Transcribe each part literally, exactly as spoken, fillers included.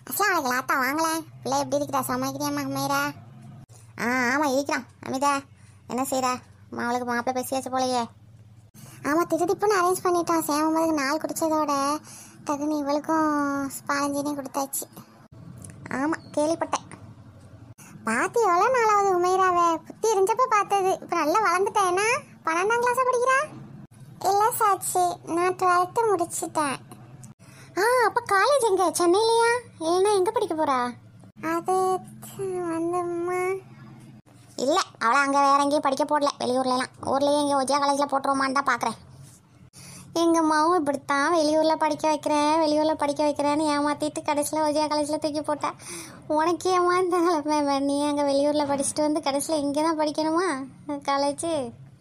அஸ்லாம் அவளுக்கு லாத்தா வாங்கலேன். பிள்ளை எப்படி இருக்கிறா? சமாளிக்கிறியாம்மா அம்மையரா? ஆ ஆமாம் இருக்கிறான். அமிதா என்ன செய்கிற? அவளுக்கு மாப்பிள்ளை பேசியாச்சு போலையே. ஆமாம், திருதிப்புன்னு அரேஞ்ச் பண்ணிட்டான். சேமதுக்கு நாள் குடித்ததோட டக்குன்னு இவளுக்கும் பாலஞ்சினையும் கொடுத்தாச்சு. ஆமாம் கேள்விப்பட்டேன். பார்த்து எவ்வளோ நாளாவது உமைராவே? புத்தி இருந்தப்போ பார்த்தது. இப்போ நல்லா வளர்ந்துட்டேன்னா பன்னெண்டாம் கிளாஸாக படிக்கிறா? இல்லை சாட்சி, நான் டுவெல்த்து முடிச்சுட்டேன். ஆ அப்போ காலேஜ் எங்கே? சென்னையிலையா? இல்லைன்னா எங்கே படிக்க போகிறா? அது வந்தும்மா இல்லை, அவளை அங்கே வேற எங்கேயும் படிக்க போடல. வெளியூர்லாம் ஊர்லேயே எங்கேயும் ஒஜியா காலேஜில் போட்டுருவான்னு தான் பார்க்குறேன். எங்கள் அம்மாவும் இப்படித்தான் வெளியூரில் படிக்க வைக்கிறேன் வெளியூரில் படிக்க வைக்கிறேன்னு ஏமாற்றிட்டு கடைசியில் ஒஜியா காலேஜில் தூக்கி போட்டேன். உனக்கு ஏமாந்த நிலமை. நீ அங்கே வெளியூரில் படிச்சுட்டு வந்து கடைசியில் இங்கே தான் படிக்கணுமா காலேஜு?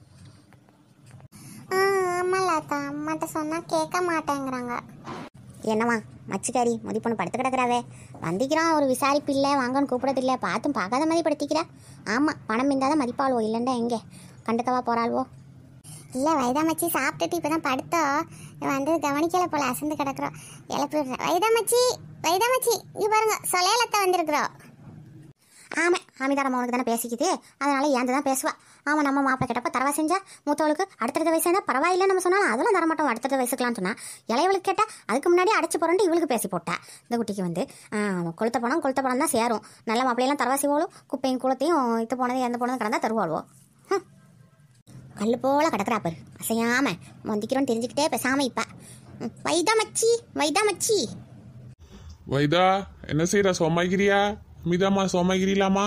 ஆ ஆமாம் லாத்தா, அம்மாட்ட சொன்னால் கேட்க மாட்டேங்கிறாங்க. என்னம்மா மச்சிக்காரி முதி பொண்ணு படுத்து கிடக்குறாவே. வந்திக்கிறோம் ஒரு விசாரிப்பு இல்லை, வாங்கன்னு கூப்பிடதில்லை, பார்த்தும் பார்க்காத மாதிரி படுத்திக்கிறா. ஆமாம், பணம் இருந்தாதான் மதிப்பாள்வோ, இல்லைண்டா எங்கே கண்டுக்கவா போகிறாள்வோ. இல்லை வைதாமச்சி சாப்பிட்டுட்டு இப்போ தான் படுத்தோம், வந்து கவனிக்கலை போல் அசந்து கிடக்குறோம். இழப்பிடுறேன். வைதாமச்சி வைதாமச்சி இங்கே பாருங்க, சொலையலத்தை வந்திருக்குறோம். ஆமாம், அமிதாரம்மா உனக்கு தானே பேசிக்குது, அதனால ஏந்து தான் பேசுவா. ஆமாம், நம்ம மாப்பிள்ளை கிட்டப்ப தரவா செஞ்சா மூத்தவளுக்கு அடுத்தடுத்த வயசு இருந்தால் பரவாயில்லை நம்ம சொன்னாலும் அதெல்லாம் தரமாட்டோம் அடுத்தடுத்த வயசுக்கலாம்னு சொன்னால் இளையவளுக்கு கேட்டால் அதுக்கு முன்னாடி அடைச்சி போகிறோன்ட்டு இவளுக்கு பேசி போட்டா. இந்த குட்டிக்கு வந்து கொளுத்த பணம் கொளுத்த பணம் தான் சேரும். நல்ல மாப்பிள்ளையெல்லாம் தரவாசி போலும், குப்பையும் குளத்தையும் இது போனது எந்த போனதும் கிடந்தா தருவாள்வோ. கல் போல கிடக்குறா பாரு, அசையாம மந்திக்கிறோன்னு தெரிஞ்சுக்கிட்டே பேசாம இப்ப. வைதா மச்சி வைதா மச்சி வைதா என்ன செய்யற? சோமாகிரியா? மிதாமா சோமாகிரிலாமா?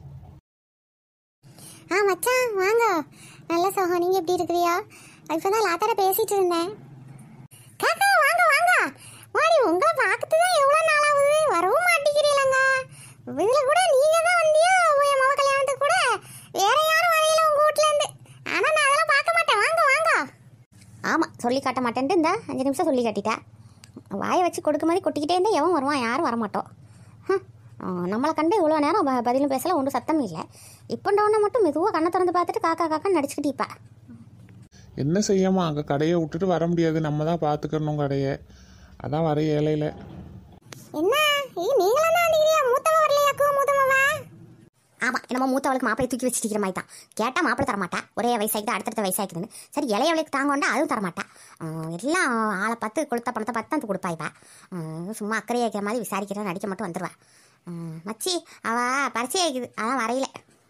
ஆ மச்சான் வாங்க. நல்ல சோகம், நீங்க எப்படி இருக்கிறியா? இப்பதான் லாத்தார பேசிட்டு இருந்தேன். காக்கா வாங்க வாங்க வாடி, உங்களை பார்க்கறது தான் எவ்வளோ நாளாகுது, வரவும் மாட்டேங்கிறீங்களங்க. இதுல கூட நீங்க தான் வந்தியா என் மாமா கல்யாணத்துக்கு? கூட வேற யாரும் வரையில உங்க வீட்டுல இருந்து. ஆனா நான் அதெல்லாம் பார்க்க மாட்டேன். வாங்க வாங்க. ஆமா, சொல்லி காட்ட மாட்டேன்ட்டு இந்த அஞ்சு நிமிஷம் சொல்லி காட்டிட்டா. வாயை வச்சு கொடுக்க மாதிரி கொட்டிக்கிட்டே இருந்தால் எவன் வருவான்? யாரும் வரமாட்டோம். நம்மளை கண்டு இவ்வளோ நேரம் ப பதிலும் பேசல, ஒன்றும் சத்தம் இல்லை. இப்போ டவுனை மட்டும் மெதுவாக கண்ணை திறந்து பார்த்துட்டு காக்கா காக்கான்னு நடிச்சுக்கிட்டு இப்போ என்ன செய்யாமா? அங்கே கடையை விட்டுட்டு வர முடியாது, நம்ம தான் பார்த்துக்கணும் கடையை. அதான் வர ஏழையில. என்ன நீங்களா தான் மூத்தவ வரலையாக்கோ? மூத்தவா? ஆமாம், என்னமோ மூத்தவளுக்கு மாப்பிள்ளை தூக்கி வச்சுட்டு மாதிரி தான். கேட்டால் மாப்பிள்ளை தரமாட்டா, ஒரே வயசாகிட்டு அடுத்தடுத்த வயசாகிக்குதுன்னு. சரி இளையவளுக்கு தாங்கோண்டா அதுவும் தரமாட்டா. எல்லாம் ஆளை பார்த்து கொடுத்த பணத்தை பார்த்து தான் கொடுப்பா. இப்போ சும்மா அக்கறையை வைக்கிற மாதிரி விசாரிக்கிறேன் நடிக்க மட்டும் வந்துடுவா. மச்சி அவ பரிச்சை ஆகிக்குது, அதான் வரையில.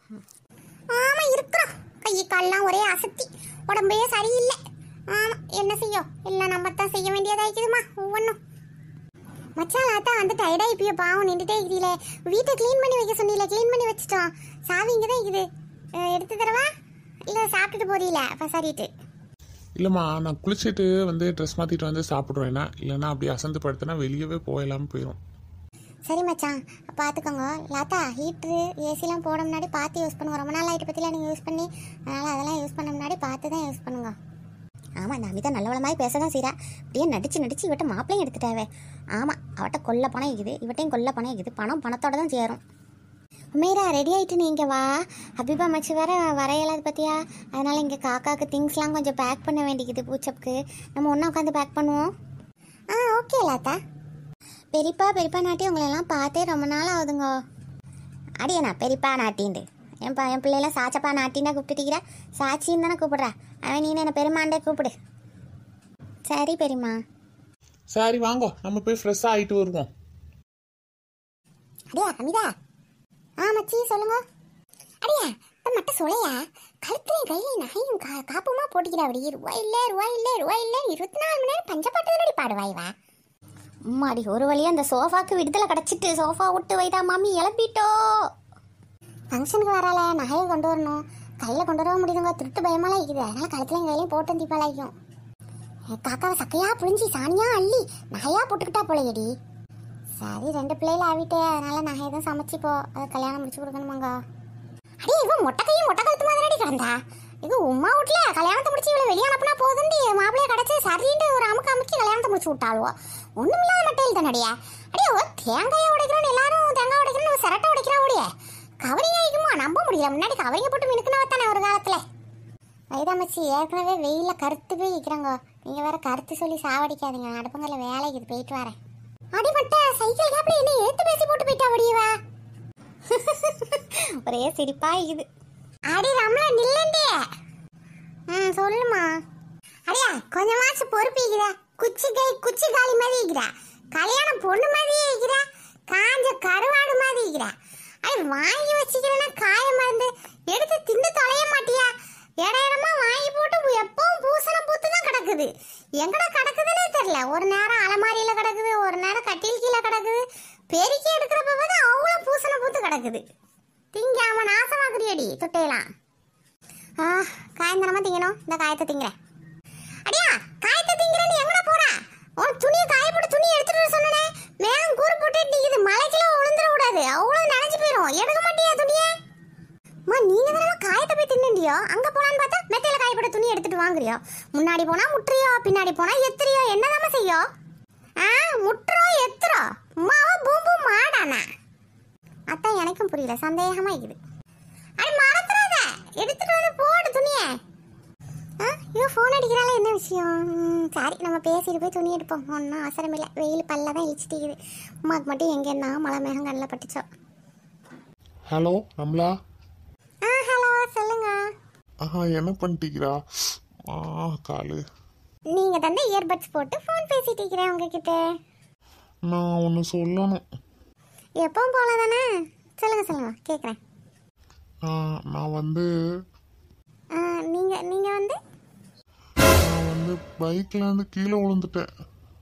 ஆமாம் இருக்கிறோம், கை கால்லாம் ஒரே அசத்தி, உடம்பே சரியில்லை. ஆமாம் என்ன செய்யும், இல்லை நம்ம தான் செய்ய வேண்டியதாகிக்குதுமா ஒவ்வொன்றும். மச்சான் லாத்தா வந்து டயர்டா இப்பயே பாவம் நின்றுட்டே இருக்கிறீங்களே. வீட்டை க்ளீன் பண்ணி வைக்க சொன்னீங்களே, க்ளீன் பண்ணி வச்சுட்டோம். சாவி இங்கே தான் இருக்குது, எடுத்து தரவா? இல்லை சாப்பிட்டுட்டு போறீங்களா பசாரிட்டு? இல்லைம்மா, நான் குளிச்சுட்டு வந்து ட்ரெஸ் மாற்றிட்டு வந்து சாப்பிட்ருவேன்னா, இல்லைன்னா அப்படியே அசந்து படுத்தனா வெளியவே போயிடலாமல் போயிடும். சரி மச்சான் பார்த்துக்கோங்க. லாத்தா ஹீட்ரு ஏசிலாம் போட முன்னாடி பார்த்து யூஸ் பண்ணுங்க. ரொம்ப நாள் லைட்டை பற்றிலாம் நீங்கள் யூஸ் பண்ணி, அதனால் அதெல்லாம் யூஸ் பண்ண முன்னாடி பார்த்து தான் யூஸ் பண்ணுங்க. ஆமாம், இந்த அமிதா நல்லவள மாதிரி பேச தான் செய்கிறா. அப்படியே நடிச்சு நடிச்சு இவட்ட மாப்பிளையும் எடுத்துட்டாவே. ஆமாம், அவட்ட கொல்ல பணம் இருக்குது, இவட்டையும் கொல்ல பணம் இருக்குது. பணம் பணத்தோட தான் சேரும். உமேரா ரெடி ஆகிட்டு நீங்கள் வா. ஹபீபா மச்சி வேற வரையலாது பார்த்தியா? அதனால் இங்கே காக்காவுக்கு திங்ஸ்லாம் கொஞ்சம் பேக் பண்ண வேண்டிக்குது. பூச்சப்புக்கு நம்ம ஒன்றா உட்காந்து பேக் பண்ணுவோம். ஆ ஓகே லாத்தா. பெரியப்பா பெரியப்பா நாட்டி உங்களெல்லாம் பார்த்தே ரொம்ப நாள் ஆகுதுங்க. அடியண்ணா பெரியப்பா நாட்டின்ட்டு என் பா என் பிள்ளைலாம் சாச்சப்பா நாட்டின்னா கூப்பிட்டுட்டிக்கிறா. சாட்சின்னு தானே கூப்பிட்றா. அவன் நீ என்ன பெருமாண்டே கூப்பிடு. சரி பெரியம்மா. சரி வாங்க, நம்ம போய் ஃப்ரெஷ்ஷாக ஆகிட்டு வருவோம். அடியா அமிதா. ஆ மச்சி சொல்லுங்க. அடியா இப்போ மட்டும் சொல்லையா, கழுத்துலையும் கையிலையும் நகையும் கா காப்புமா போட்டிக்கிறா. அப்படி ரூபாய் இல்லை ரூபாய் இல்லை ரூபாய் இல்லை இருபத்தி நாலு மணி நேரம் பஞ்சப்பாட்டு தானடி பாடுவாய்வா. அம்மாடி ஒரு வழியாக அந்த சோஃபாவுக்கு விடுதலை கிடச்சிட்டு சோஃபா விட்டு வைதா மாமி இழப்பிட்டோ. ஃபங்க்ஷனுக்கு வரால நகையை கொண்டு வரணும், கையில் கொண்டு வர முடியுதுங்க. திருட்டு பயமாலாம் இருக்குது, அதனால் கழுத்துலையும் கையிலையும் போட்டு தீப்பாளாக்கும். காக்காவை சக்கையாக புழிஞ்சி சாணியாக அள்ளி நகையாக போட்டுக்கிட்டா போலையடி. சரி ரெண்டு பிள்ளைகள் ஆகிட்டே, அதனால் நகை எதுவும் சமைச்சிப்போ, அதை கல்யாணம் முடிச்சு கொடுக்கணுமாங்க. அடே இவன் மொட்டை கையும் மொட்டை கழுத்து மாதிரி கிடந்தா. இது உமா வீட்டுல கல்யாணத்தை முடிச்சு இவ்வளோ வெளியே அனுப்புனா போதுண்டி மாப்பிள்ளைய கிடச்சி சரின்ட்டு ஒரு அமுக்கு அமுக்கி கல்யாணத்தை முடிச்சு விட்டாளுவோ. ஒன்றும் இல்லாத மட்டும் தானடியா. அடியே ஓ தேங்காயை உடைக்கிறோன்னு எல்லாரும் தேங்காய் உடைக்கிறோன்னு சிரட்டை உடைக்கிறா ஓடிய கவரிங் ஆகிக்குமா? நம்ப முடியல. முன்னாடி கவரிங்க போட்டு மினுக்குனா தானே ஒரு காலத்தில். வைதாமச்சி ஏற்கனவே வெயிலில் கருத்து போய் இருக்கிறாங்க. நீங்கள் வேற கருத்து சொல்லி சாவடிக்காதீங்க. அடுப்பங்கல்ல வேலைக்கு போயிட்டு வரேன். அடி மட்ட சைக்கிள் கேப்ல என்ன ஏத்து பேசி போட்டு போயிட்டா வடியவா. ஒரே சிரிப்பா இது. அடி ரம்லா நில்லண்டே. ம் சொல்லுமா. அடியா கொஞ்சமாச்சு பொறுப்பிக்கிற. குச்சி கை குச்சி காலி மாதிரி இருக்கிற. கல்யாண பொண்ணு மாதிரியே இருக்கிற. காஞ்ச கருவாடு மாதிரி இருக்கிற. அடி வாங்கி வச்சுக்கிறேன்னா காய மருந்து எடுத்து தின்னு தொலைய மாட்டியா? இட இடமா வாங்கி போட்டு எப்பவும் பூசணம் பூத்து தான் கிடக்குது. எங்கடா கிடக்குதுன்னே தெரியல. ஒரு நேரம் அலமாரியில கிடக்குது, ஒரு நேரம் கட்டில் கீழே கிடக்குது. பெருக்கி எடுக்கிறப்ப வந்து அவ்வளோ பூசணம் பூத்து கிடக்குது. திங்காம நாசமாக்குறியடி தொட்டையெல்லாம். ஆ காயந்தரமா திங்கணும். இந்த காயத்தை திங்கிறேன். அடியா காயத்தை திங்கிறேன்னு எங்கடா போறா? உன் துணியை காய போட்டு துணியை எடுத்துட்டு சொன்னே. மேகம் கூறு போட்டு நிக்குது. மலைக்கெல்லாம் விழுந்துட கூடாது. அவ்வளோ நனைஞ்சு போயிடும். எடுக்க மாட்டியா துணியை? அம்மா நீங்க தானே காயத்தை போய் தின்னுண்டியோ. அங்க போலான்னு பார்த்தா மெத்தையில காய போட்டு துணி எடுத்துட்டு வாங்குறியோ. முன்னாடி போனா முட்டுறியோ, பின்னாடி போனா எத்திரியோ. என்னதாம செய்யோ? ஆ முட்டுறோ எத்துறோ. அம்மாவா பூம்பூ மாடானா? அதான் எனக்கும் புரியல. சந்தேகமா இருக்குது. அடி மறந்துடாத. எடுத்துட்டு வந்து போடு துணியை. ஆ ஐயோ ஃபோன் அடிக்கிறால. என்ன விஷயம்? சரி நம்ம பேசிட்டு போய் துணி எடுப்போம். ஒன்றும் அவசரம் இல்லை. வெயில் பல்ல தான் இழிச்சிட்டு. உமாக்கு மட்டும் எங்கே என்ன மழை மேகம் கண்ணில் பட்டுச்சோ. ஹலோ ரம்லா. ஆ ஹலோ சொல்லுங்க. ஆஹா என்ன பண்ணிட்டீங்களா? ஆ காலு நீங்க தந்த இயர்பட்ஸ் போட்டு ஃபோன் பேசிட்டு இருக்கிறேன் உங்ககிட்ட. நான் ஒன்று சொல்லணும். எப்பவும் போல தானே? சொல்லுங்க சொல்லுங்க கேட்குறேன். நான் வந்து நீங்க நீங்க வந்து நான் வந்து பைக்ல இருந்து கீழே விழுந்துட்டேன்.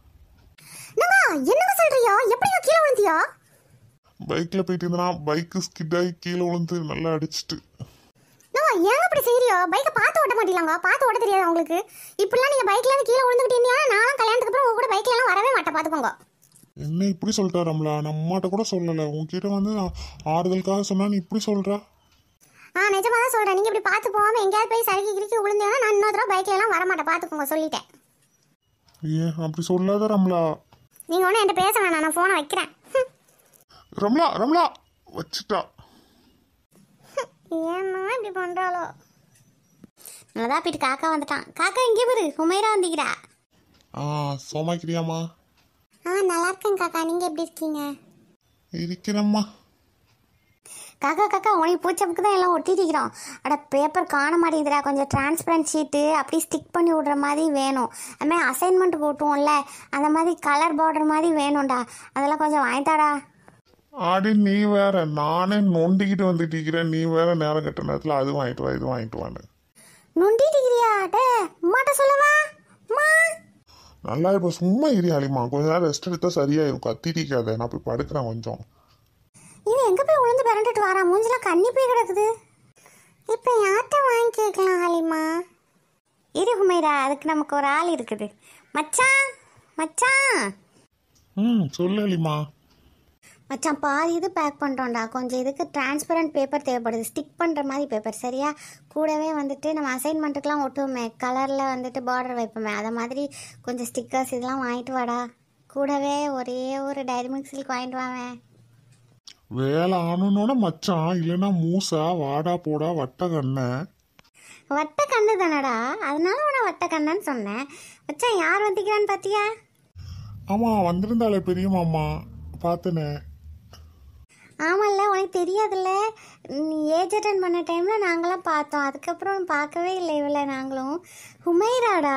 என்னங்க சொல்றியோ? எப்படியோ கீழே விழுந்தியோ? பைக்ல போயிட்டு இருந்தா பைக்கு ஸ்கிட் ஆகி கீழே விழுந்து நல்லா அடிச்சிட்டு. ஏங்க அப்படி செய்யறியோ? பைக்கை பார்த்து ஓட்ட மாட்டீங்களாங்க? பார்த்து ஓட்ட தெரியாது உங்களுக்கு? இப்படிலாம் நீங்க பைக்ல இருந்து கீழே விழுந்துக்கிட்டீங்கன்னா நானும் கல்யாணத்துக்கு அப்புறம் உங்க கூட பைக்ல எல்லாம் வரவே மாட்டேன். பாத்துக்கோங்க. என்ன இப்படி சொல்லிட்டா ரம்லா? நம்ம அம்மாட்ட கூட சொல்லலை. உன்கிட்ட வந்து நான் ஆறுதலுக்காக சொன்னா நீ இப்படி சொல்ற? ஆ நிஜமா தான் சொல்றேன். நீங்க இப்படி பார்த்து போகாம எங்கேயாவது போய் சறுக்கி கிறுக்கி விழுந்தேன்னா நான் இன்னொரு தடவை பைக்ல எல்லாம் வரமாட்டேன். பாத்துக்கோங்க சொல்லிட்டேன். ஏன் அப்படி சொல்லாத ரம்லா. நீங்க ஒன்னும் என்கிட்ட பேச வேணாம். நான் போனை வைக்கிறேன். ரம்லா ரம்லா வச்சுட்டா. ஏன்னா இப்படி பண்றாளோ? நல்லதா போயிட்டு காக்கா வந்துட்டான். காக்கா இங்கே பாரு. உமைரா வந்திக்கிறா. ஆ சோமாக்கிறியாமா? ஆ நல்லா இருக்கேன் காக்கா. நீங்க எப்படி இருக்கீங்க? இருக்கிறம்மா. காக்கா காக்கா உனக்கு பூச்சப்புக்கு தான் எல்லாம் ஒட்டிட்டிக்கிறோம். அட பேப்பர் காண மாட்டேங்குதுடா. கொஞ்சம் டிரான்ஸ்பரண்ட் ஷீட்டு அப்படி ஸ்டிக் பண்ணி விடுற மாதிரி வேணும். அதுமாதிரி அசைன்மெண்ட் போட்டுவோம்ல அந்த மாதிரி கலர் பார்டர் மாதிரி வேணும்டா. அதெல்லாம் கொஞ்சம் வாங்கிட்டாடா. ஆடி நீ வேற. நானே நொண்டிக்கிட்டு வந்துட்டிருக்கிறேன். நீ வேற நேரம் கட்ட நேரத்தில் அது வாங்கிட்டு வா இது வாங்கிட்டு வான்னு நொண்டிட்டிக்கிறியா? டே உமாட்ட சொல்லவா? அம்மா நல்லா இப்போ சும்மா இரியாளிமா. கொஞ்ச நேரம் ரெஸ்ட் எடுத்தா சரியாயிரும். கத்திட்டிக்காத. நான் போய் படுக்கிறேன் கொஞ்சம். இவன் எங்க போய் உளுந்து பிறண்டுட்டு வரா? மூஞ்சில கண்ணி போய் கிடக்குது. இப்போ யார்கிட்ட வாங்கி கேட்கலாம் ஹலிமா? இரு ஹுமைரா, அதுக்கு நமக்கு ஒரு ஆள் இருக்குது. மச்சான் மச்சான். ம் சொல்லு ஹலிமா. மச்சான் பாதி இது பேக் பண்ணுறோம்டா. கொஞ்சம் இதுக்கு டிரான்ஸ்பரண்ட் பேப்பர் தேவைப்படுது. ஸ்டிக் பண்ணுற மாதிரி பேப்பர் சரியா? கூடவே வந்துட்டு நம்ம அசைன்மெண்ட்டுக்கெலாம் ஒட்டுவோமே கலரில் வந்துட்டு பார்டர் வைப்போமே அதை மாதிரி கொஞ்சம் ஸ்டிக்கர்ஸ் இதெல்லாம் வாங்கிட்டு வாடா. கூடவே ஒரே ஒரு டைரி மில்க் சில்க் வாங்கிட்டு வாவேன். வேலை ஆனோட மச்சான். இல்லைன்னா மூசா வாடா போடா வட்ட கண்ணை. வட்ட கண்ணு தானடா, அதனால உன வட்ட கண்ணன்னு சொன்னேன். மச்சான் யார் வந்திக்கிறான்னு பார்த்தியா? ஆமாம் வந்திருந்தாளே பெரிய மாமா பார்த்தனே. ஆமாம்ல உனக்கு தெரியாதுல்ல. நீ ஏஜ் அட்டன் பண்ண டைமில் நாங்களாம் பார்த்தோம். அதுக்கப்புறம் பார்க்கவே இல்லை இவளை நாங்களும். ஹுமைராடா.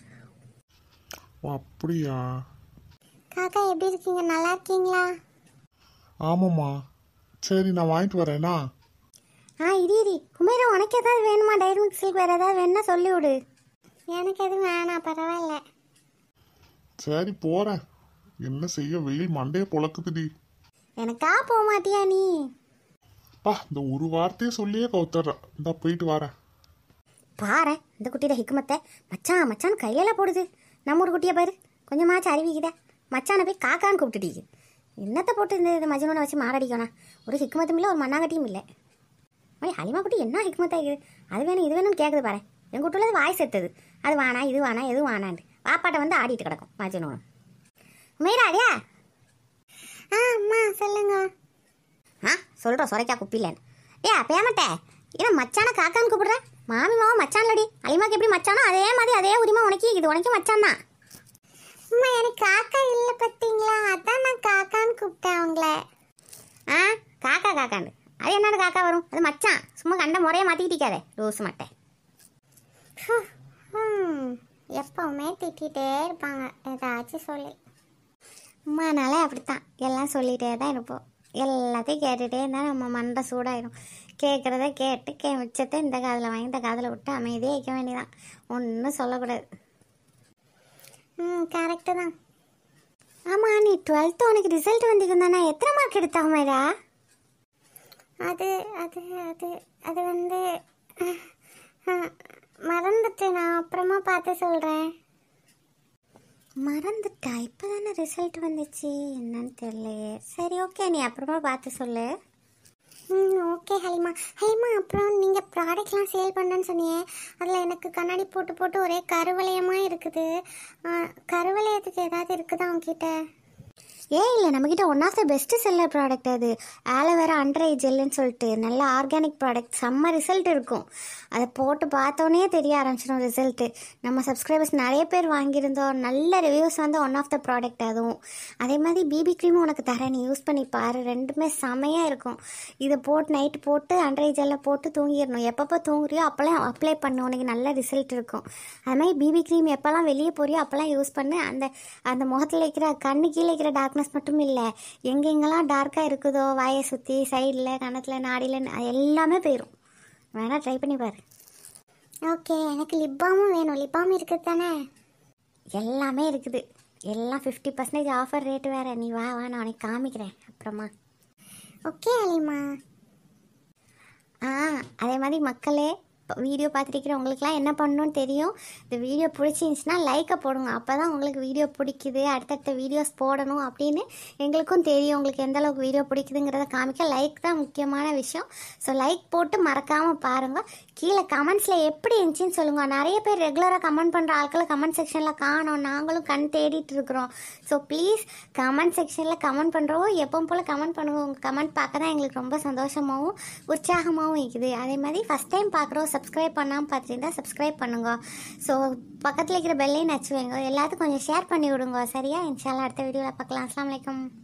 அப்படியா? காக்கா எப்படி இருக்கீங்க? நல்லா இருக்கீங்களா? ஆமாம்மா. சரி நான் வாங்கிட்டு வரேனா? ஆ இரி இரி. ஹுமைரா உனக்கு ஏதாவது வேணுமா? டைரி மில்க் சில்க் வேறு ஏதாவது வேணுன்னா சொல்லிவிடு. எனக்கு எதுவும் வேணாம் பரவாயில்ல. சரி போகிறேன். என்ன செய்ய வெயில் மண்டையை பொழக்குதுடி. எனக்கா போக மாட்டியா நீ? பா இந்த ஒரு வார்த்தையை சொல்லியே கவுத்துறேன். இந்த போயிட்டு வரேன். பாரு இந்த குட்டியோட ஹிக்குமத்தை. மச்சான் மச்சான் கையெல்லாம் போடுது. நம்ம ஒரு குட்டியை பாரு கொஞ்சமாச்சும் அறிவிக்குதா. மச்சானை போய் காக்கான்னு கூப்பிட்டுட்டீங்க. என்னத்தை போட்டு இந்த இது மஜ்னூனை வச்சு மாரடிக்கணும். ஒரு ஹிக்குமத்தும் இல்லை ஒரு மண்ணாங்கட்டியும் இல்லை. மணி ஹலிமா குட்டி என்ன ஹிக்குமத்தா இருக்குது? அது வேணும் இது வேணும்னு கேட்குது பாரு. எங்கள் வீட்டுள்ளது வாய் செத்துது. அது வானா இது வானா எதுவும் வானான்ட்டு வாப்பாட்டை வந்து ஆடிட்டு கிடக்கும் மஜ்னூன். உமைராடியா? ஆ அம்மா சொல்லுங்க. ஆ சொல்கிறோம் சொரைக்கா குப்பிலன்னு. ஏ பேமட்டே ஏன்னா மச்சான காக்கான்னு கூப்பிடுற? மாமி மாவா மச்சான் இல்லடி. அலிமாக்கு எப்படி மச்சானோ அதே மாதிரி அதே உரிமை உனக்கு இது. உனக்கு மச்சான் தான். அம்மா எனக்கு காக்கா இல்லை பார்த்தீங்களா? அதான் நான் முறையை மாற்றிக்கிட்டிக்காதே லூஸ் மாட்டேன். எப்பவுமே திட்டிகிட்டே இருப்பாங்க ஏதாச்சும் சொல்லி. அம்மானாலே அப்படித்தான், எல்லாம் சொல்லிகிட்டே தான் இருப்போம். எல்லாத்தையும் கேட்டுகிட்டே இருந்தால் நம்ம மண்டை சூடாயிடும். கேட்குறத கேட்டு கே மிச்சத்தை இந்த காதில் வாங்கி இந்த காதில் விட்டு அமைதியாக வைக்க வேண்டியதான், ஒன்றும் சொல்லக்கூடாது. ம் கரெக்டு தான். ஆமாம், நீ டுவெல்த்து உனக்கு ரிசல்ட் வந்துக்கும் தானே, எத்தனை மார்க் எடுத்தாங்க மேடா? அது அது அது அது வந்து மறந்துட்டு, நான் அப்புறமா பார்த்து சொல்கிறேன். மறந்துட்டா? இப்போ தானே ரிசல்ட் வந்துச்சு, என்னன்னு தெரியலையே. சரி ஓகே, நீ அப்புறமா பார்த்து சொல்லு. ம் ஓகே ஹலிமா. ஹலிமா, அப்புறம் நீங்கள் ப்ராடக்ட்லாம் சேல் பண்ணுறேன்னு சொன்னீங்க, அதில் எனக்கு கண்ணாடி போட்டு போட்டு ஒரே கருவளையமாக இருக்குது. கருவளையத்துக்கு ஏதாவது இருக்குதா உங்ககிட்ட? ஏன் இல்லை, நம்மக்கிட்ட one of the best seller product அது. ஆலோவேரா அண்டர் ஐ ஜெல்லுன்னு சொல்லிட்டு நல்ல ஆர்கானிக் ப்ராடக்ட், செம்ம ரிசல்ட் இருக்கும். அதை போட்டு பார்த்தோன்னே தெரிய ஆரம்பிச்சிடும் ரிசல்ட்டு. நம்ம சப்ஸ்கிரைபர்ஸ் நிறைய பேர் வாங்கியிருந்தோம், நல்ல ரிவ்யூஸ் வந்து ஒன் ஆஃப் த ப்ராடக்ட் அதுவும். அதே மாதிரி பிபி க்ரீமும் உனக்கு தரேன், நீ யூஸ் பண்ணி பாரு, ரெண்டுமே செமையாக இருக்கும். இதை போட்டு நைட்டு போட்டு அண்டர் ஐ ஜெல்லை போட்டு தூங்கிடணும். எப்பப்போ தூங்குறியோ அப்போல்லாம் அப்ளை பண்ணு, உனக்கு நல்ல ரிசல்ட் இருக்கும். அது மாதிரி பிபி க்ரீம் எப்போல்லாம் வெளியே போறியோ அப்போல்லாம் யூஸ் பண்ணு. அந்த அந்த முகத்தில் வைக்கிற கண்ணு கீழே வைக்கிற டார்க்னஸ் மட்டும் இல்லை, எங்கெங்கெல்லாம் டார்க்காக இருக்குதோ வாயை சுற்றி சைடில் கணத்தில் நாடியில் எல்லாமே போயிடும். வேணா ட்ரை பண்ணி பாரு. ஓகே, எனக்கு லிப் பாமும் வேணும். லிப் பாம் இருக்குது தானே? எல்லாமே இருக்குது, எல்லாம் ஃபிஃப்டி பர்சன்டேஜ் ஆஃபர் ரேட்டு வேறு. நீ வா வா, நான் உனக்கு காமிக்கிறேன் அப்புறமா. ஓகே அலிமா. ஆ அதே மாதிரி மக்களே, வீடியோ பார்த்துருக்கிற உங்களுக்குலாம் என்ன பண்ணணும்னு தெரியும். இந்த வீடியோ பிடிச்சிருந்துச்சுன்னா லைக்கை போடுங்க, அப்போ தான் உங்களுக்கு வீடியோ பிடிக்குது, அடுத்தடுத்த வீடியோஸ் போடணும் அப்படின்னு எங்களுக்கும் தெரியும். உங்களுக்கு எந்த அளவுக்கு வீடியோ பிடிக்குதுங்கிறத காமிக்க லைக் தான் முக்கியமான விஷயம். ஸோ லைக் போட்டு மறக்காமல் பாருங்கள். கீழே கமெண்ட்ஸில் எப்படி இருந்துச்சின்னு சொல்லுங்கள். நிறைய பேர் ரெகுலராக கமெண்ட் பண்ணுற ஆட்களை கமெண்ட் செக்ஷனில் காணோம், நாங்களும் கண் தேடிட்டு இருக்கிறோம். ஸோ ப்ளீஸ் கமெண்ட் செக்ஷனில் கமெண்ட் பண்ணுறோம், எப்பவும் போல் கமெண்ட் பண்ணுவோம். உங்கள் கமெண்ட் பார்க்க தான் எங்களுக்கு ரொம்ப சந்தோஷமாகவும் உற்சாகமாகவும் இருக்குது. அதே மாதிரி ஃபஸ்ட் டைம் பார்க்குறோம், சப்ஸ்கிரைப் பண்ணாமல் பார்த்துருந்தா சப்ஸ்கிரைப் பண்ணுங்க. ஸோ பக்கத்தில் இருக்கிற பெல்லையும் நச்சு வைங்க. எல்லாத்துக்கும் கொஞ்சம் ஷேர் பண்ணி விடுங்க. சரியா? இன்ஷால்லா அடுத்த வீடியோவில் பார்க்கலாம். அஸ்ஸலாமு அலைக்கும்.